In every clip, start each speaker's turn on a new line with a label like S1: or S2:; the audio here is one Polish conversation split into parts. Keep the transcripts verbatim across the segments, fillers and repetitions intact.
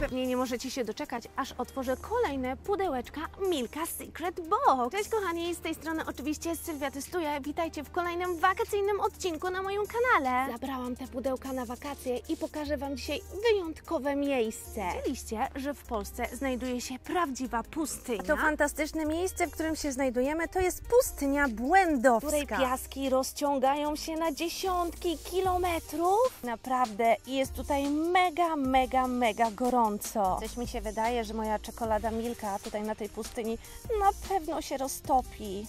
S1: pewnie nie możecie się doczekać, aż otworzę kolejne pudełeczka Milka Secret Box. Cześć kochani, z tej strony oczywiście Sylwia Testuje. Witajcie w kolejnym wakacyjnym odcinku na moim kanale. Zabrałam te pudełka na wakacje i pokażę Wam dzisiaj wyjątkowe miejsce. Wiedzieliście, że w Polsce znajduje się prawdziwa pustynia?
S2: A to fantastyczne miejsce, w którym się znajdujemy, to jest pustynia Błędowska,
S1: w której piaski rozciągają się na dziesiątki kilometrów. Naprawdę jest tutaj mega, mega, mega gorąco. Coś mi się wydaje, że moja czekolada Milka tutaj na tej pustyni na pewno się roztopi.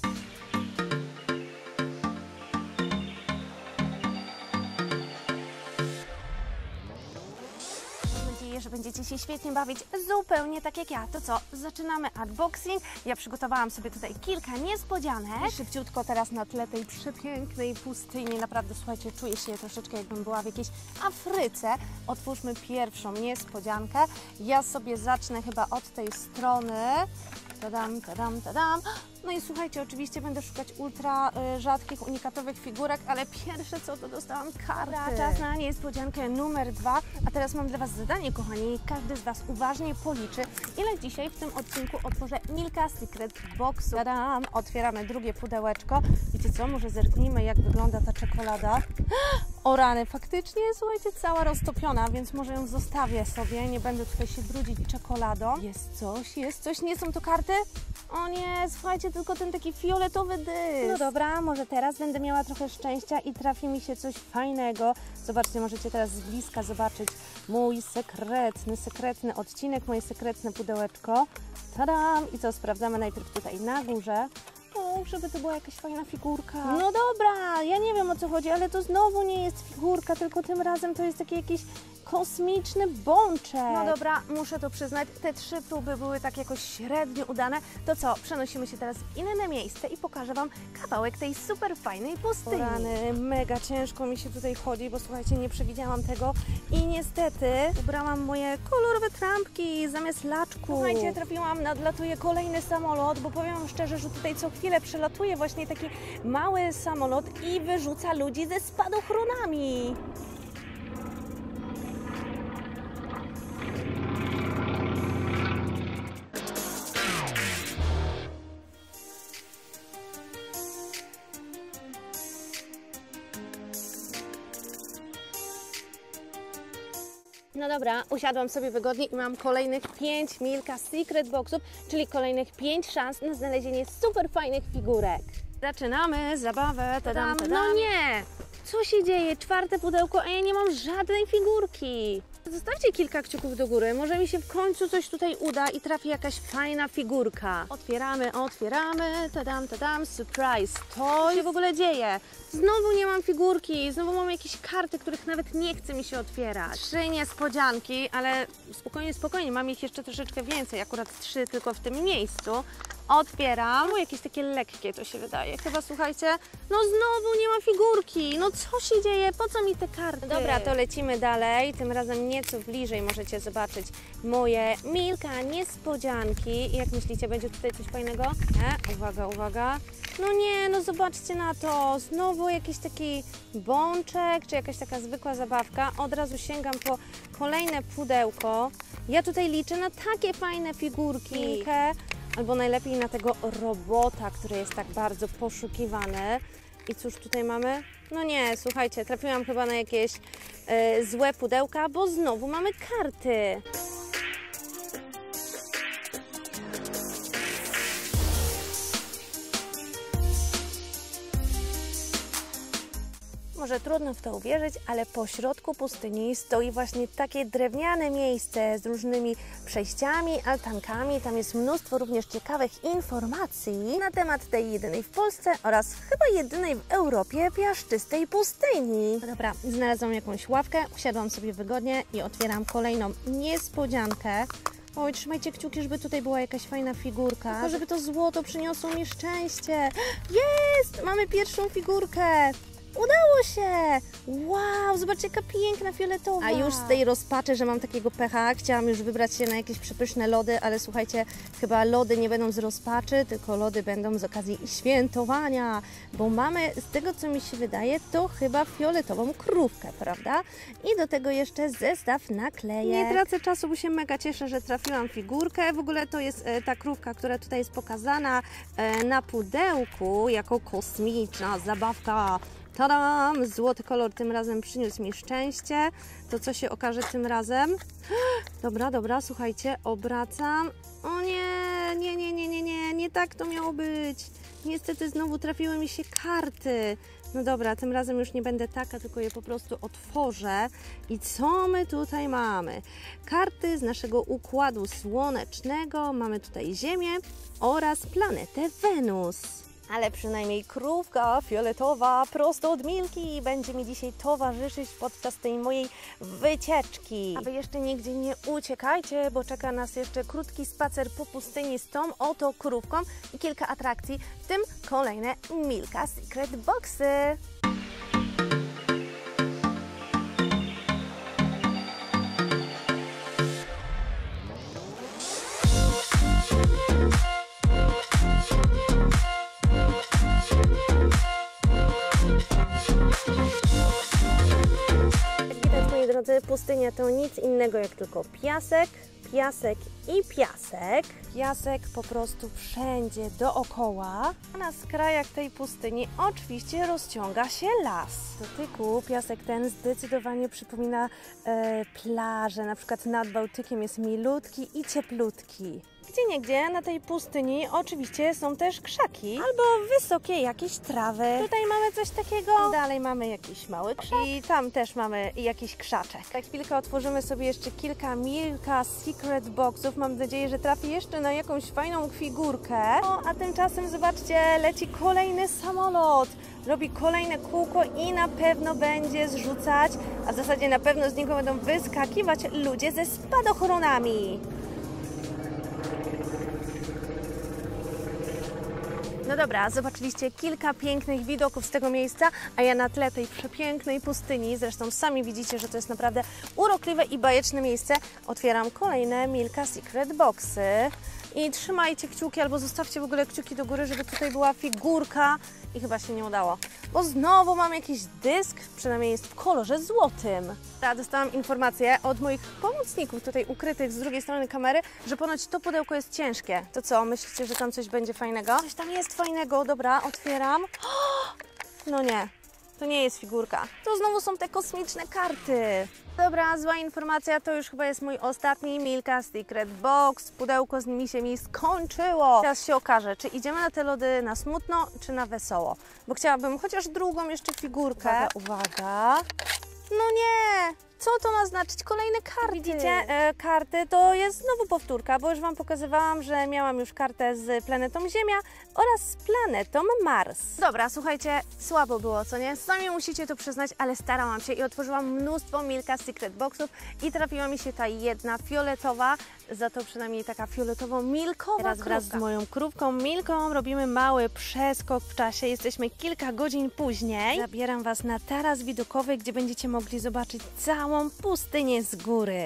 S1: Że będziecie się świetnie bawić, zupełnie tak jak ja. To co, zaczynamy unboxing. Ja przygotowałam sobie tutaj kilka niespodzianek. I szybciutko teraz na tle tej przepięknej pustyni. Naprawdę, słuchajcie, czuję się troszeczkę jakbym była w jakiejś Afryce. Otwórzmy pierwszą niespodziankę. Ja sobie zacznę chyba od tej strony. Tadam, tadam, tadam. No i słuchajcie, oczywiście będę szukać ultra y, rzadkich, unikatowych figurek, ale pierwsze co, to dostałam kartę. Czas na niespodziankę numer dwa. A teraz mam dla Was zadanie, kochani. Każdy z Was uważnie policzy, ile dzisiaj w tym odcinku otworzę Milka Secret Boxu. Tadam! Otwieramy drugie pudełeczko. Wiecie co, może zerknijmy, jak wygląda ta czekolada. O rany, faktycznie, słuchajcie, cała roztopiona, więc może ją zostawię sobie. Nie będę tutaj się brudzić czekoladą. Jest coś, jest coś. Nie są to karty? O nie, słuchajcie, tylko ten taki fioletowy dysk.
S2: No dobra, może teraz będę miała trochę szczęścia i trafi mi się coś fajnego. Zobaczcie, możecie teraz z bliska zobaczyć mój sekretny, sekretny odcinek, moje sekretne pudełeczko. Tadam! I co, sprawdzamy najpierw tutaj na górze. O, żeby to była jakaś fajna figurka.
S1: No dobra, ja nie wiem, o co chodzi, ale to znowu nie jest figurka, tylko tym razem to jest taki jakiś kosmiczny bączek. No dobra, muszę to przyznać, te trzy próby były tak jakoś średnio udane. To co, przenosimy się teraz w inne miejsce i pokażę Wam kawałek tej super fajnej pustyni.
S2: O rany, mega ciężko mi się tutaj chodzi, bo słuchajcie, nie przewidziałam tego i niestety ubrałam moje kolorowe trampki zamiast laczku.
S1: Słuchajcie, trafiłam, nadlatuje kolejny samolot, bo powiem Wam szczerze, że tutaj co chwilę przelatuje właśnie taki mały samolot i wyrzuca ludzi ze spadochronami. No dobra, usiadłam sobie wygodnie i mam kolejnych pięć Milka Secret Boxów, czyli kolejnych pięć szans na znalezienie super fajnych figurek. Zaczynamy zabawę, tadam, tadam.
S2: No nie!
S1: Co się dzieje? Czwarte pudełko, a ja nie mam żadnej figurki. Zostawcie kilka kciuków do góry, może mi się w końcu coś tutaj uda i trafi jakaś fajna figurka. Otwieramy, otwieramy, tadam, tadam, surprise. Co się w ogóle dzieje? Znowu nie mam figurki, znowu mam jakieś karty, których nawet nie chce mi się otwierać. Trzy niespodzianki, ale spokojnie, spokojnie, mam ich jeszcze troszeczkę więcej, akurat trzy tylko w tym miejscu. Otwieram, o, jakieś takie lekkie to się wydaje. Chyba, słuchajcie, no znowu nie ma figurki, no co się dzieje, po co mi te karty?
S2: Dobra, to lecimy dalej, tym razem nieco bliżej możecie zobaczyć moje Milka niespodzianki. I jak myślicie, będzie tutaj coś fajnego? Nie? Uwaga, uwaga. No nie, no zobaczcie na to, znowu jakiś taki bączek, czy jakaś taka zwykła zabawka. Od razu sięgam po kolejne pudełko. Ja tutaj liczę na takie fajne figurki. Milkę. Albo najlepiej na tego robota, który jest tak bardzo poszukiwany. I cóż tutaj mamy? No nie, słuchajcie, trafiłam chyba na jakieś e, złe pudełka, bo znowu mamy karty. Może trudno w to uwierzyć, ale po środku pustyni stoi właśnie takie drewniane miejsce z różnymi przejściami, altankami. Tam jest mnóstwo również ciekawych informacji na temat tej jedynej w Polsce oraz chyba jedynej w Europie piaszczystej pustyni.
S1: Dobra, znalazłam jakąś ławkę, usiadłam sobie wygodnie i otwieram kolejną niespodziankę. Oj, trzymajcie kciuki, żeby tutaj była jakaś fajna figurka, tylko żeby to złoto przyniosło mi szczęście. Jest! Mamy pierwszą figurkę!
S2: Udało się! Wow, zobaczcie jaka piękna fioletowa. A już z tej rozpaczy, że mam takiego pecha, chciałam już wybrać się na jakieś przepyszne lody, ale słuchajcie, chyba lody nie będą z rozpaczy, tylko lody będą z okazji świętowania, bo mamy, z tego co mi się wydaje, to chyba fioletową krówkę, prawda? I do tego jeszcze zestaw naklejek. Nie tracę czasu, bo się mega cieszę, że trafiłam figurkę. W ogóle to jest e, ta krówka, która tutaj jest pokazana e, na pudełku jako kosmiczna zabawka. Tadam! Złoty kolor tym razem przyniósł mi szczęście. To co się okaże tym razem? Dobra, dobra, słuchajcie, obracam. O nie, nie, nie, nie, nie, nie, nie tak to miało być. Niestety znowu trafiły mi się karty. No dobra, tym razem już nie będę taka, tylko je po prostu otworzę. I co my tutaj mamy? Karty z naszego Układu Słonecznego. Mamy tutaj Ziemię oraz planetę Wenus. Ale przynajmniej krówka fioletowa prosto od Milki będzie mi dzisiaj towarzyszyć podczas tej mojej wycieczki. A Wy jeszcze nigdzie nie uciekajcie, bo czeka nas jeszcze krótki spacer po pustyni z tą oto krówką i kilka atrakcji, w tym kolejne Milka Secret Boxy. Drodzy, pustynia to nic innego jak tylko piasek, piasek i piasek. Piasek po prostu wszędzie dookoła. A na skrajach tej pustyni oczywiście rozciąga się las. W dotyku piasek ten zdecydowanie przypomina e, plażę. Na przykład nad Bałtykiem jest milutki i cieplutki. Gdzieniegdzie na tej pustyni oczywiście są też krzaki albo wysokie jakieś trawy. Tutaj mamy coś takiego, dalej mamy jakiś mały krzak i tam też mamy jakiś krzaczek. Za chwilkę otworzymy sobie jeszcze kilka Milka Secret Boxów. Mam nadzieję, że trafi jeszcze na jakąś fajną figurkę. O, a tymczasem zobaczcie, leci kolejny samolot. Robi kolejne kółko i na pewno będzie zrzucać, a w zasadzie na pewno z niego będą wyskakiwać ludzie ze spadochronami. No dobra, zobaczyliście kilka pięknych widoków z tego miejsca, a ja na tle tej przepięknej pustyni, zresztą sami widzicie, że to jest naprawdę urokliwe i bajeczne miejsce, otwieram kolejne Milka Secret Boxy. I trzymajcie kciuki albo zostawcie w ogóle kciuki do góry, żeby tutaj była figurka i chyba się nie udało, bo znowu mam jakiś dysk, przynajmniej jest w kolorze złotym. Ja dostałam informację od moich pomocników tutaj ukrytych z drugiej strony kamery, że ponoć to pudełko jest ciężkie. To co, myślicie, że tam coś będzie fajnego? Coś tam jest fajnego, dobra, otwieram. No nie, to nie jest figurka. To znowu są te kosmiczne karty. Dobra, zła informacja, to już chyba jest mój ostatni Milka Secret Box. Pudełko z nimi się mi skończyło. Teraz się okaże, czy idziemy na te lody na smutno, czy na wesoło. Bo chciałabym chociaż drugą jeszcze figurkę. Uwaga, uwaga. No nie! Co to ma znaczyć? Kolejne karty. Widzicie, e, karty to jest znowu powtórka, bo już Wam pokazywałam, że miałam już kartę z planetą Ziemia oraz z planetą Mars. Dobra, słuchajcie, słabo było, co nie? Sami musicie to przyznać, ale starałam się i otworzyłam mnóstwo Milka Secret Boxów i trafiła mi się ta jedna fioletowa, za to przynajmniej taka fioletowo-milkowa Teraz krówka. Wraz z moją krówką Milką robimy mały przeskok w czasie. Jesteśmy kilka godzin później. Zabieram Was na taras widokowy, gdzie będziecie mogli zobaczyć całą pustynię z góry.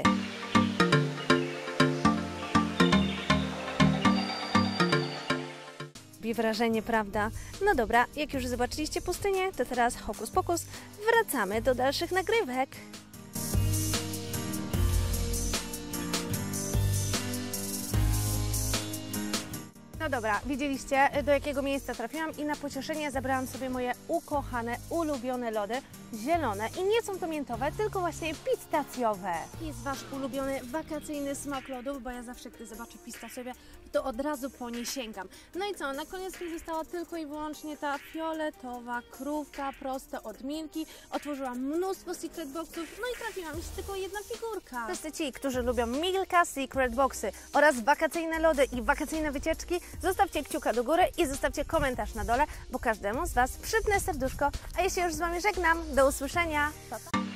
S2: Robi wrażenie, prawda? No dobra, jak już zobaczyliście pustynię, to teraz hokus pokus, wracamy do dalszych nagrywek. No dobra, widzieliście, do jakiego miejsca trafiłam i na pocieszenie zabrałam sobie moje ukochane, ulubione lody, zielone i nie są to miętowe, tylko właśnie pistacjowe. Jest Wasz ulubiony wakacyjny smak lodów, bo ja zawsze, gdy zobaczę pistacjowe, to od razu po nie sięgam. No i co, na koniec mi została tylko i wyłącznie ta fioletowa krówka prosto od Milki. Otworzyłam mnóstwo Secret Boxów, no i trafiła mi się tylko jedna figurka. Wszyscy ci, którzy lubią Milka Secret Boxy oraz wakacyjne lody i wakacyjne wycieczki, zostawcie kciuka do góry i zostawcie komentarz na dole, bo każdemu z Was przypnę serduszko. A ja się już z Wami żegnam. Do usłyszenia. Pa, pa.